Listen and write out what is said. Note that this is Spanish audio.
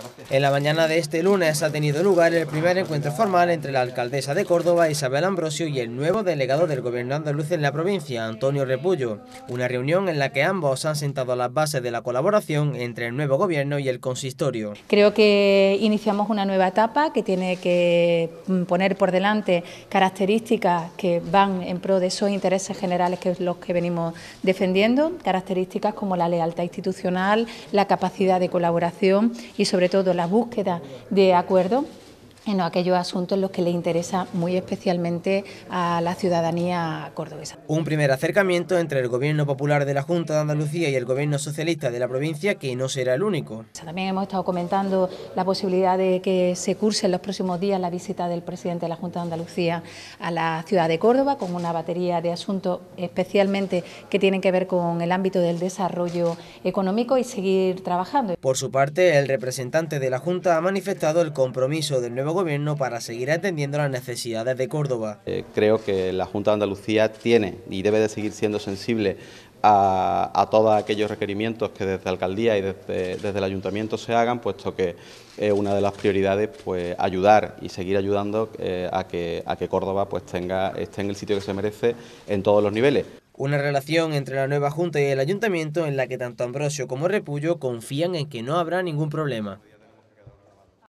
En la mañana de este lunes ha tenido lugar el primer encuentro formal entre la alcaldesa de Córdoba, Isabel Ambrosio, y el nuevo delegado del Gobierno andaluz en la provincia, Antonio Repullo. Una reunión en la que ambos han sentado las bases de la colaboración entre el nuevo Gobierno y el consistorio. Creo que iniciamos una nueva etapa que tiene que poner por delante características que van en pro de esos intereses generales que es los que venimos defendiendo, características como la lealtad institucional, la capacidad de colaboración y sobre todo la búsqueda de acuerdos en aquellos asuntos en los que le interesa muy especialmente a la ciudadanía cordobesa. Un primer acercamiento entre el Gobierno Popular de la Junta de Andalucía y el Gobierno Socialista de la provincia, que no será el único. También hemos estado comentando la posibilidad de que se curse en los próximos días la visita del presidente de la Junta de Andalucía a la ciudad de Córdoba, con una batería de asuntos especialmente que tienen que ver con el ámbito del desarrollo económico y seguir trabajando. Por su parte, el representante de la Junta ha manifestado el compromiso del nuevo Gobierno para seguir atendiendo las necesidades de Córdoba. Creo que la Junta de Andalucía tiene y debe de seguir siendo sensible a todos aquellos requerimientos que desde la alcaldía y desde el ayuntamiento se hagan, puesto que una de las prioridades pues ayudar y seguir ayudando a que Córdoba pues esté en el sitio que se merece en todos los niveles. Una relación entre la nueva Junta y el Ayuntamiento en la que tanto Ambrosio como Repullo confían en que no habrá ningún problema.